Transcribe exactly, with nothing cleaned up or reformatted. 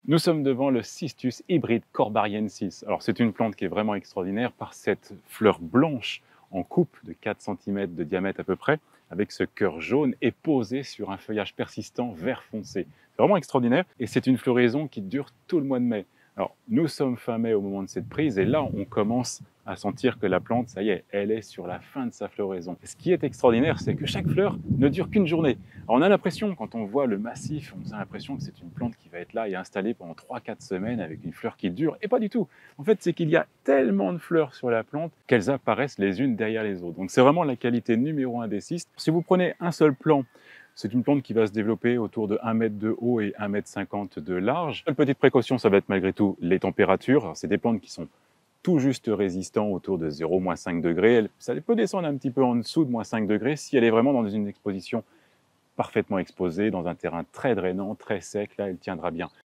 Nous sommes devant le Cistus Hybrid corbariensis. Alors c'est une plante qui est vraiment extraordinaire par cette fleur blanche en coupe de quatre centimètres de diamètre à peu près, avec ce cœur jaune et posé sur un feuillage persistant vert foncé. C'est vraiment extraordinaire et c'est une floraison qui dure tout le mois de mai. Alors nous sommes fin mai au moment de cette prise et là on commence à sentir que la plante, ça y est, elle est sur la fin de sa floraison. Et ce qui est extraordinaire, c'est que chaque fleur ne dure qu'une journée. Alors on a l'impression, quand on voit le massif, on a l'impression que c'est une plante qui va être là et installée pendant trois quatre semaines avec une fleur qui dure, et pas du tout. En fait, c'est qu'il y a tellement de fleurs sur la plante qu'elles apparaissent les unes derrière les autres. Donc c'est vraiment la qualité numéro un des cistes. Si vous prenez un seul plant, c'est une plante qui va se développer autour de un mètre de haut et un mètre cinquante de large. Une petite précaution, ça va être malgré tout les températures. C'est des plantes qui sont tout juste résistant autour de zéro à cinq degrés. Ça peut descendre un petit peu en dessous de moins cinq degrés si elle est vraiment dans une exposition parfaitement exposée, dans un terrain très drainant, très sec, là elle tiendra bien.